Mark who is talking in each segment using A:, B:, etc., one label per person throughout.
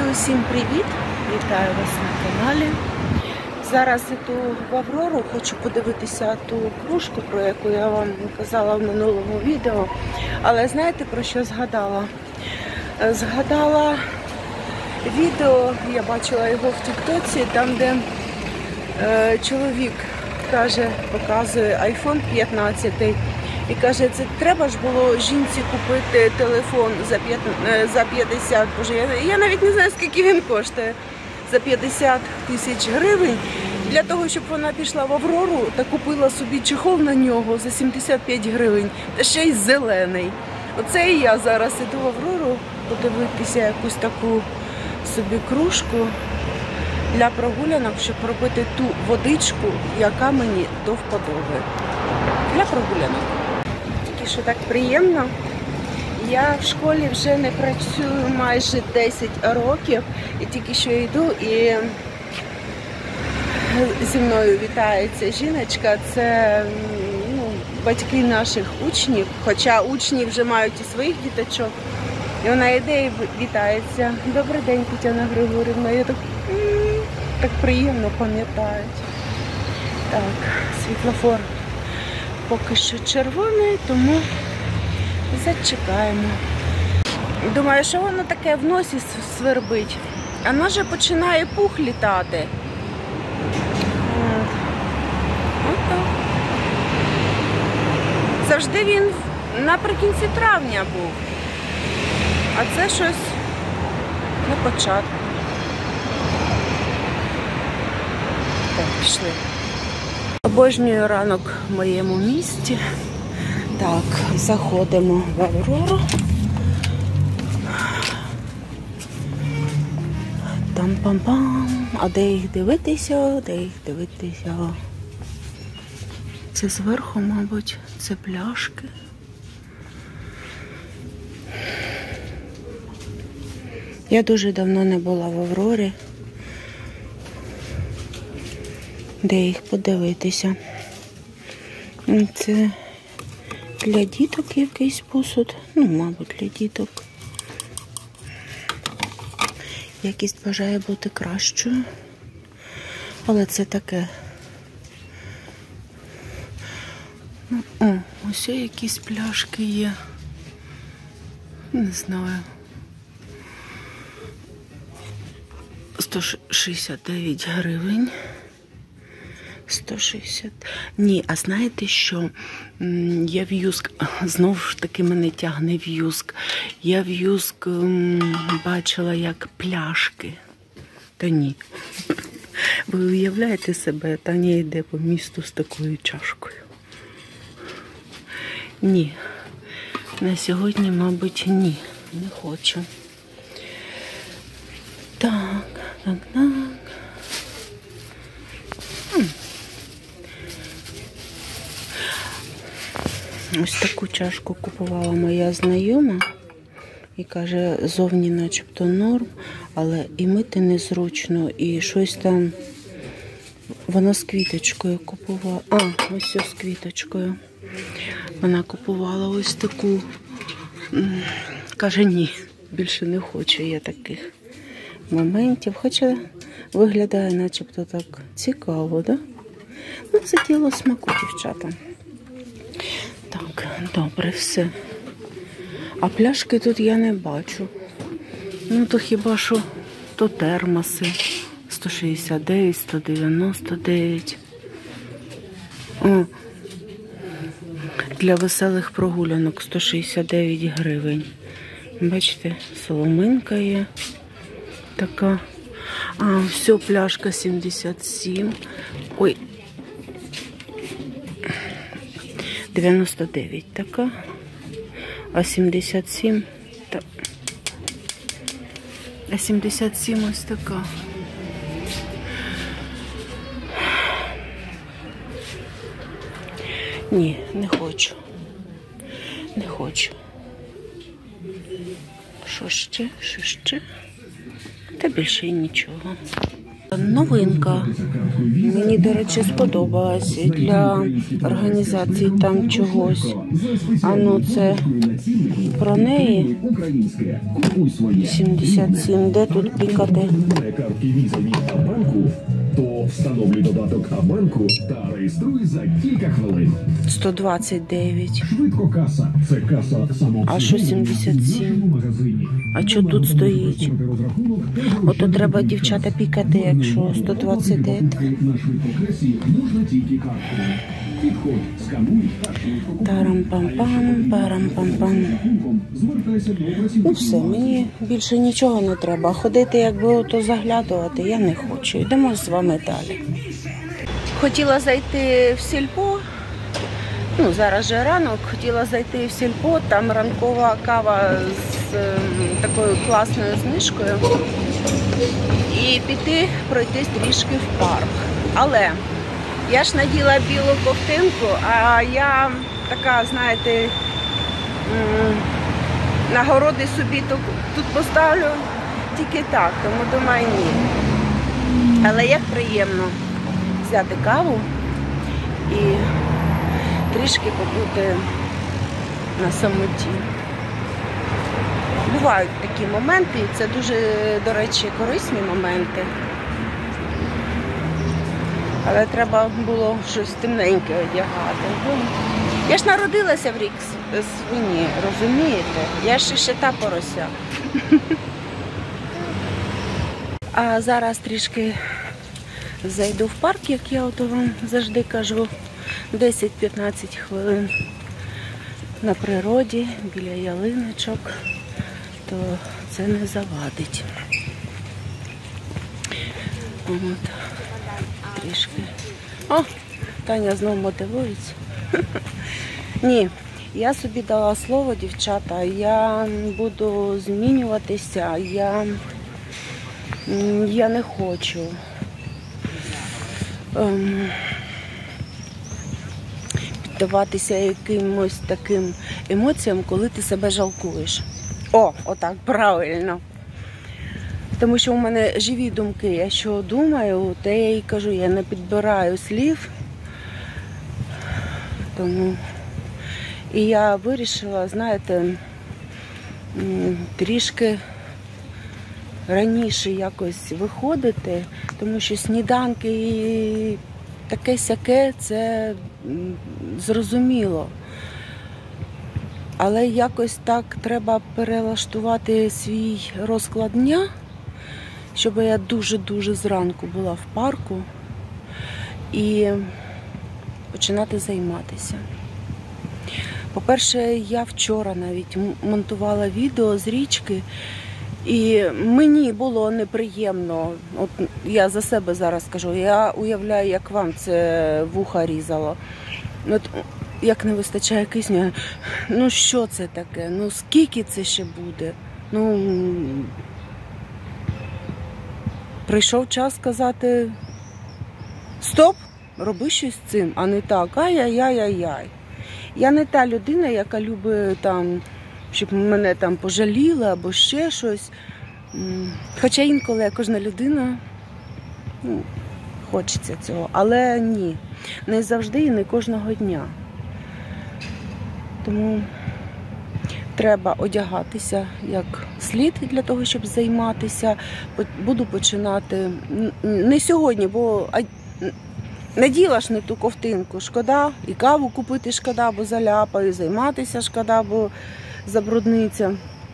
A: усім привіт! Вітаю вас на каналі. Зараз іду в Аврору, хочу подивитися ту кружку, про яку я вам казала в минулому відео. Але знаєте, про що згадала? Згадала відео, я бачила його в Тіктоці, там де чоловік каже, показує iPhone 15. І каже, це треба ж було жінці купити телефон за 50, боже, я навіть не знаю, скільки він коштує, за 50 тисяч гривень, для того, щоб вона пішла в Аврору та купила собі чехол на нього за 75 гривень, та ще й зелений. Оце і я зараз іду в Аврору подивитися якусь таку собі кружку для прогулянок, щоб робити ту водичку, яка мені до вподоби. Для прогулянок. Що так приємно. Я в школі вже не працюю майже 10 років і тільки що йду і зі мною вітається жіночка, це батьки наших учнів, хоча учні вже мають і своїх діточок. І вона йде і вітається. Добрий день, Тетяна Григорівна. Я так приємно пам'ятають. Так, світлофор поки що червоний, тому зачекаємо. Думаю, що воно таке в носі свербить. А воно вже починає пух літати. От так. Завжди він наприкінці травня був. А це щось на початку. Так, пішли. Обожнюю ранок в моєму місті. Так, заходимо в Аврору. Там-пам-пам. А де їх дивитися? Де їх дивитися? Це зверху, мабуть, це пляшки. Я дуже давно не була в Аврорі. Де їх подивитися. Це для діток якийсь посуд. Мабуть, для діток. Якість бажає бути кращою. Але це таке. Ось якісь пляшки є. Не знаю. 169 гривень. 160. Ні, а знаєте що? Я в Юск, знову ж таки мене тягне в Юск. Я в Юск бачила як пляшки. Та ні. Ви уявляєте себе, Таня йде по місту з такою чашкою. Ні. На сьогодні, мабуть, ні. Не хочу. Так. Ось таку чашку купувала моя знайома і каже, зовні начебто норм, але і мити незручно, і щось там, вона з квіточкою купувала, ось з квіточкою, вона купувала ось таку, каже, ні, більше не хочу я таких моментів, хоча виглядає начебто так цікаво, да? Це діло смаку, дівчата. Так, добре, все. А пляшки тут я не бачу. То хіба що то термоси. 169, 199. Для веселих прогулянок 169 гривень. Бачите, соломинка є така. Все, пляшка 77. Ой. 99 така, а 77 так. А 77 ось така. Ні, не хочу. Не хочу. Що ще? Та більше і нічого. Новинка. Мені, до речі, сподобалась для організації там чогось. А ну це про неї. 77. Де тут пікати?
B: То встановлюй додаток Абанку та реєструй за кілька хвилин.
A: 129.
B: Швидко каса. Це каса самого.
A: А що 77? А що тут стоїть? Ото треба, дівчата, пікати, якщо 129.
B: На швидкокасі можна тільки карткою. Підходь, скануй та швидко.
A: Тарам-пам-пам, парам-пам-пам.
B: Звертайся до працівників.
A: Ну все, мені більше нічого не треба. Ходити, якби ото заглядувати, я не хочу. Йдемо з вами далі. Хотіла зайти в сільпо. Ну, зараз же ранок. Хотіла зайти в сільпо. Там ранкова кава з такою класною знижкою. І піти пройтись трішки в парк. Але я ж наділа білу ковтинку, а я така, знаєте, нагороди собі тут поставлю тільки так, тому думаю, ні. Але як приємно взяти каву і трішки побути на самоті. Бувають такі моменти, і це дуже, до речі, корисні моменти. Але треба було щось темненьке одягати. Я ж народилася в рік свині, розумієте? Я ж ще та порося. А зараз трішки зайду в парк, як я ото вам завжди кажу, 10-15 хвилин на природі, біля ялиночок, то це не завадить. От, трішки. О, Таня знову мотивується. Ні, я собі дала слово, дівчата, я буду змінюватися, я не хочу піддаватися якимось таким емоціям, коли ти себе жалкуєш. Отак, правильно. Тому що у мене живі думки, я що думаю, те я і кажу, я не підбираю слів. Тому і я вирішила, знаєте, трішки раніше якось виходити, тому що сніданки і таке-сяке, це зрозуміло. Але якось так треба перелаштувати свій розклад дня, щоб я дуже-дуже зранку була в парку і починати займатися. По-перше, я вчора навіть монтувала відео з річки, і мені було неприємно. От я за себе зараз кажу, я уявляю, як вам це вуха різало. От як не вистачає кисню, ну що це таке, ну скільки це ще буде? Ну, прийшов час сказати стоп, роби щось з цим, а не так, ай-яй-яй-яй-яй. Я не та людина, яка любить там, щоб мене там пожаліли або ще щось. Хоча інколи кожна людина, хочеться цього, але ні, не завжди і не кожного дня. Тому треба одягатися як слід для того, щоб займатися. Буду починати не сьогодні, бо наділа ж не ту ковтинку, шкода, і каву купити шкода, бо заляпаю, і займатися шкода, бо забрудниться.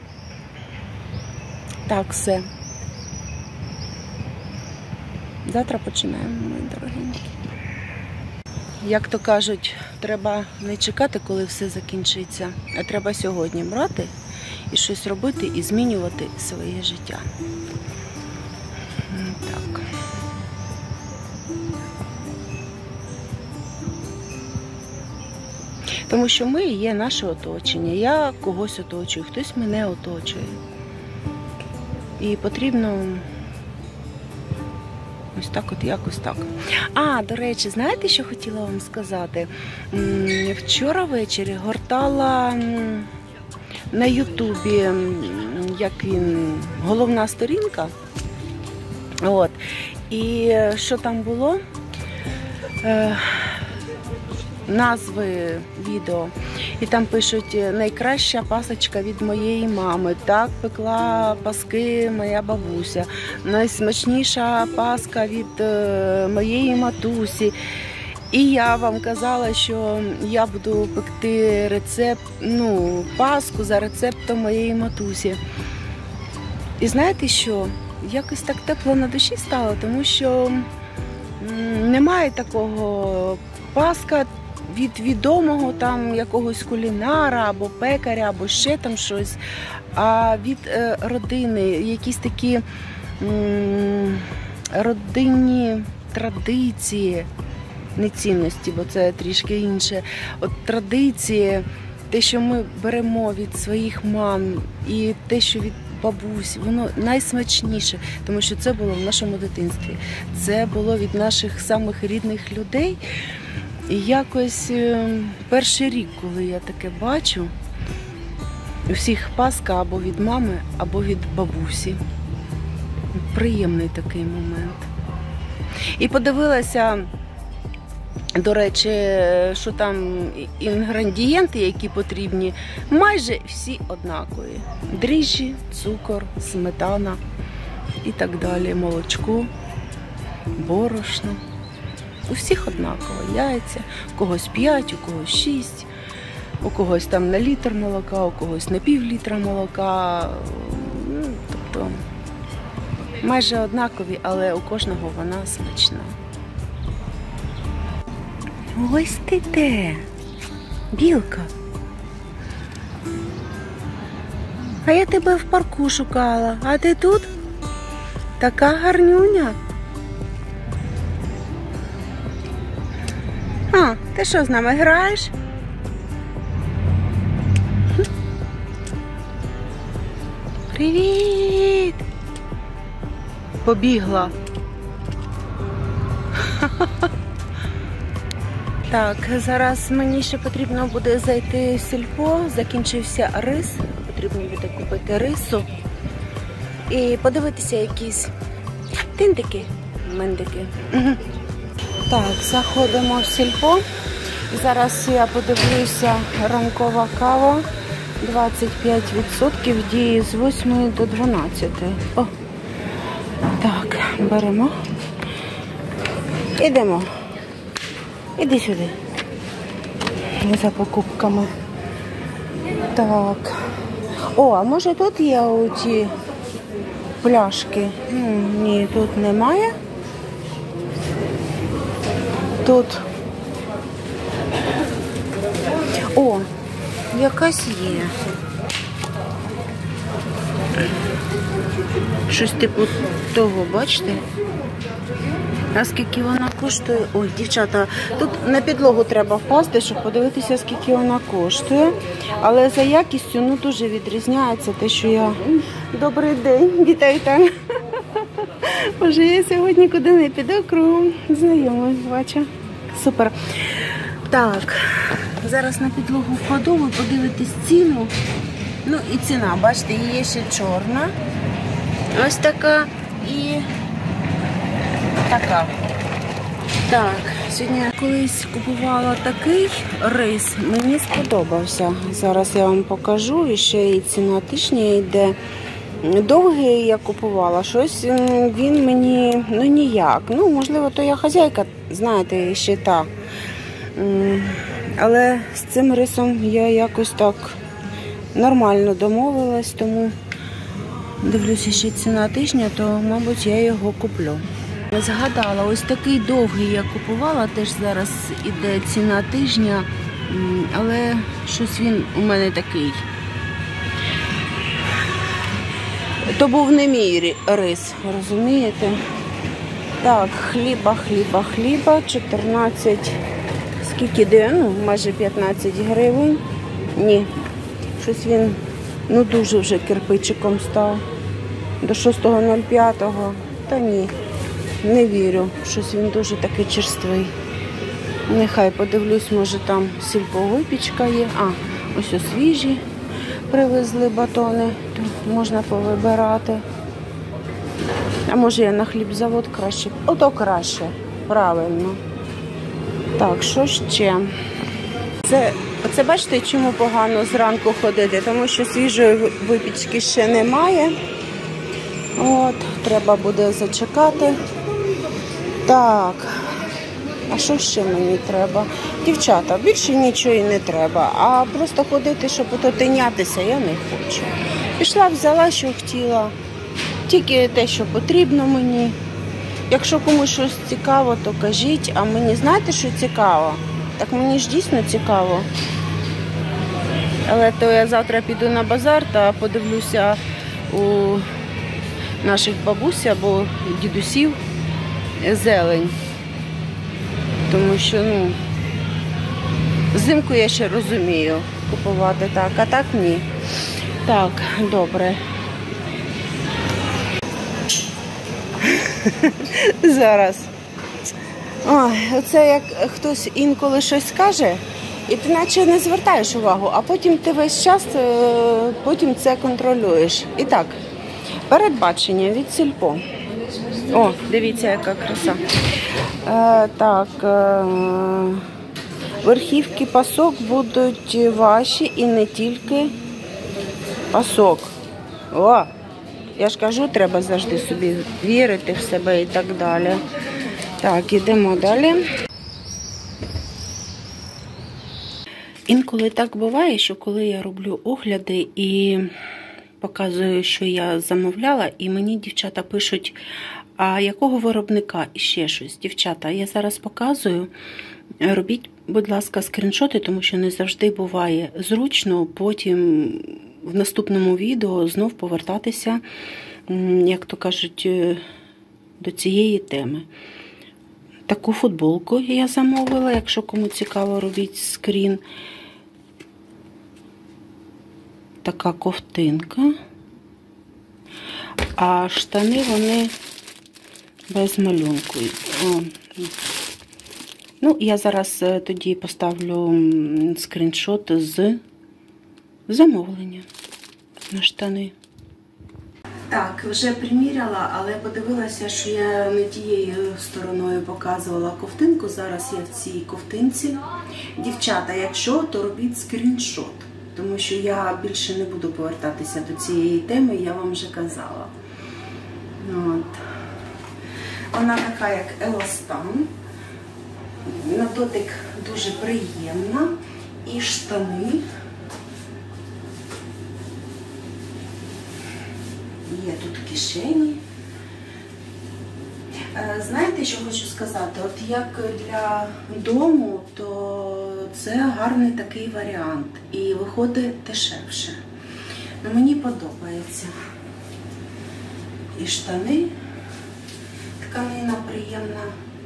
A: Так, все. Завтра починаємо, мої дорогенькі. Як то кажуть, треба не чекати, коли все закінчиться, а треба сьогодні брати і щось робити і змінювати своє життя. Так. Тому що ми є наше оточення. Я когось оточую, хтось мене оточує. І потрібно ось так от, якось так. До речі, знаєте, що хотіла вам сказати? Вчора ввечері гортала на Ютубі, як він, головна сторінка. От. І що там було? Назви відео. І там пишуть: найкраща пасочка від моєї мами. Так пекла паски моя бабуся. Найсмачніша паска від моєї матусі. І я вам казала, що я буду пекти рецепт, паску за рецептом моєї матусі. І знаєте що? Якось так тепло на душі стало, тому що немає такого паска від відомого там якогось кулінара або пекаря, або ще там щось, а від родини, якісь такі родинні традиції, не цінності, бо це трішки інше. От традиції, те, що ми беремо від своїх мам, і те, що від бабусь, воно найсмачніше, тому що це було в нашому дитинстві. Це було від наших самих рідних людей. І якось перший рік, коли я таке бачу, у всіх паска або від мами, або від бабусі. Приємний такий момент. І подивилася, до речі, що там інгредієнти, які потрібні, майже всі однакові. Дріжджі, цукор, сметана і так далі, молочко, борошно. У всіх однаково. Яйця, у когось 5, у когось 6, у когось там на літр молока, у когось на пів-літра молока. Тобто майже однакові, але у кожного вона смачна. Ось ти де, білка. А я тебе в парку шукала. А ти тут? Така гарнюня. А, ти що, з нами граєш? Привіт! Побігла. Так, зараз мені ще потрібно буде зайти в сільпо, закінчився рис, потрібно буде купити рису і подивитися якісь тиндики, мендики. Так, заходимо в сільпо. Зараз я подивлюся, ранкова кава 25% діє з 8 до 12. О, так, беремо. Ідемо. Іди сюди. За покупками. Так. О, а може тут є оці пляшки? Ні, тут немає. Тут. О, якась є. Щось типу того, бачите? А скільки вона коштує? Ой, дівчата, тут на підлогу треба впасти, щоб подивитися, скільки вона коштує. Але за якістю, дуже відрізняється те, що я... Добрий день, вітаю там. Боже, я сьогодні куди не піду, кругом знайомий, бачу. Супер. Так, зараз на підлогу впаду, ви подивитесь ціну. І ціна, бачите, є ще чорна. Ось така і така. Так, сьогодні я колись купувала такий рис, мені сподобався. Зараз я вам покажу, і ще і ціна тижня йде. Довгий я купувала, щось він мені, ніяк. Можливо, то я хазяйка, знаєте, ще та. Але з цим рисом я якось так нормально домовилась, тому дивлюся, ще ціна тижня, то, мабуть, я його куплю. Згадала, ось такий довгий я купувала, теж зараз іде ціна тижня, але щось він у мене такий. То був не мій рис, розумієте? Так, хліба, 14, скільки де? Майже 15 гривень. Ні, щось він, дуже вже кирпичиком став. До 6.05, та ні, не вірю, щось він дуже такий черствий. Нехай подивлюсь, може там сільповипічка є. Ось свіжі привезли батони, тут можна повибирати. А може я на хлібзавод краще? Ото краще, правильно. Так, що ще? Оце бачите, чому погано зранку ходити? Тому що свіжої випічки ще немає. От, треба буде зачекати. Так, а що ще мені треба? Дівчата, більше нічого і не треба. А просто ходити, щоб ото тинятися, я не хочу. Пішла, взяла, що хотіла. Тільки те, що потрібно мені. Якщо комусь щось цікаво, то кажіть. А мені знаєте, що цікаво? Так мені ж дійсно цікаво. Але то я завтра піду на базар та подивлюся у наших бабусь або дідусів зелень. Тому що, взимку я ще розумію купувати так, а так ні. Так, добре. Зараз. Ой, оце як хтось інколи щось каже, і ти наче не звертаєш увагу, а потім ти весь час потім це контролюєш. І так, передбачення від Сільпо. О, дивіться, яка краса. Так, верхівки пасок будуть ваші і не тільки пасок. О, я ж кажу, треба завжди собі вірити в себе і так далі. Так, ідемо далі. Інколи так буває, що коли я роблю огляди і показую, що я замовляла, і мені дівчата пишуть, а якого виробника і ще щось. Дівчата, я зараз показую. Робіть, будь ласка, скріншоти, тому що не завжди буває зручно потім в наступному відео знов повертатися, як то кажуть, до цієї теми. Таку футболку я замовила, якщо кому цікаво, робіть скрін. Така ковтинка. А штани вони без малюнку. Я зараз тоді поставлю скріншот з замовлення на штани. Так, вже приміряла, але подивилася, що я не тією стороною показувала ковтинку. Зараз я в цій ковтинці. Дівчата, якщо, то робіть скріншот, тому що я більше не буду повертатися до цієї теми, я вам вже казала. От. Вона така, як еластан. На дотик дуже приємна. І штани. Є тут кишені. Знаєте, що хочу сказати? От як для дому, то це гарний такий варіант. І виходить дешевше. Мені подобається. І штани. Тканина приємна.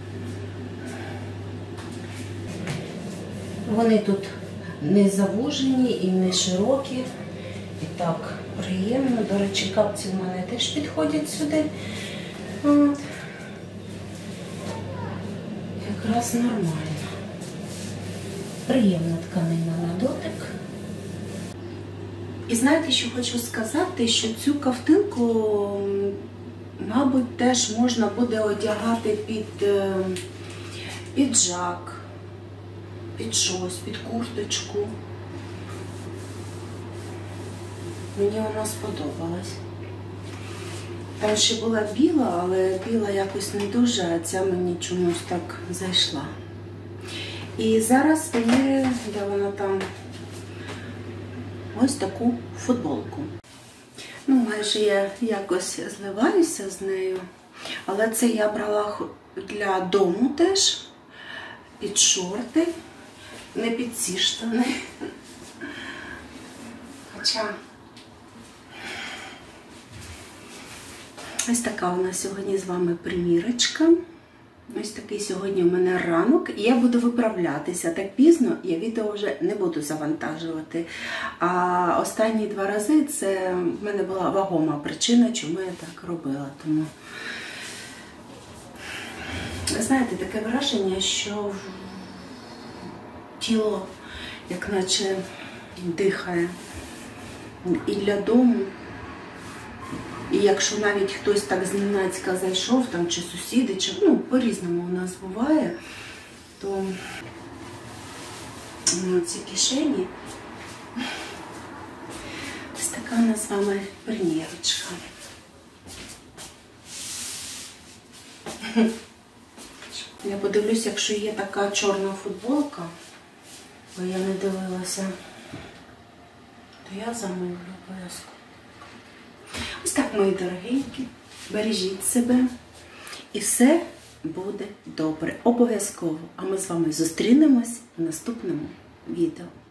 A: Вони тут не завужені і не широкі. І так приємно. До речі, капці в мене теж підходять сюди. От. Якраз нормально. Приємна тканина на дотик. І знаєте, що хочу сказати, що цю ковтинку, мабуть, теж можна буде одягати під піджак, під щось, під курточку. Мені вона сподобалась. Там ще була біла, але біла якось не дуже, а ця мені чомусь так зайшла. І зараз поміряю, де вона там, ось таку футболку. Майже я якось зливаюся з нею, але це я брала для дому теж, під шорти, не під ці штани. Хоча ось така у нас сьогодні з вами примірочка. Ось такий сьогодні у мене ранок. І я буду виправлятися. Так пізно я відео вже не буду завантажувати. А останні 2 рази це в мене була вагома причина, чому я так робила. Тому, знаєте, таке враження, що тіло як наче дихає. І для дому, І якщо навіть хтось так зненацька зайшов, там, чи сусіди, чи, ну, по-різному у нас буває, то ці кишені, ось така у нас з вами примірочка. Я подивлюсь, якщо є така чорна футболка, бо я не дивилася, то я замовлю обов'язково. Ось так, мої дорогенькі, бережіть себе і все буде добре, обов'язково. А ми з вами зустрінемось в наступному відео.